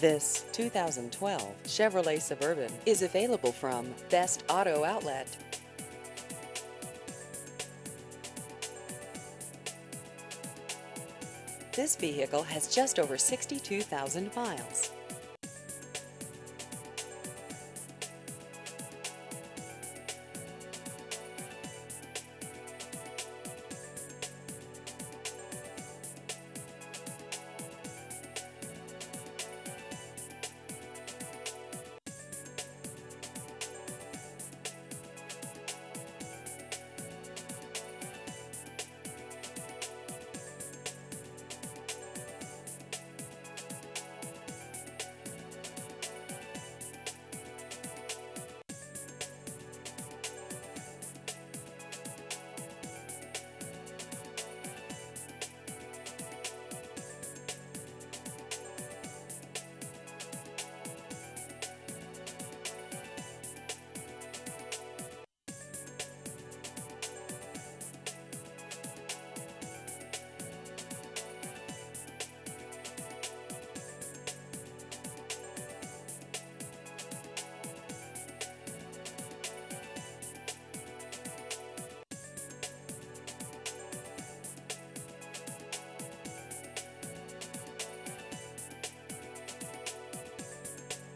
This 2012 Chevrolet Suburban is available from Best Auto Outlet. This vehicle has just over 62,000 miles.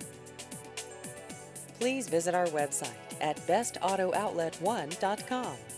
Please visit our website at bestauto-outlet1.com.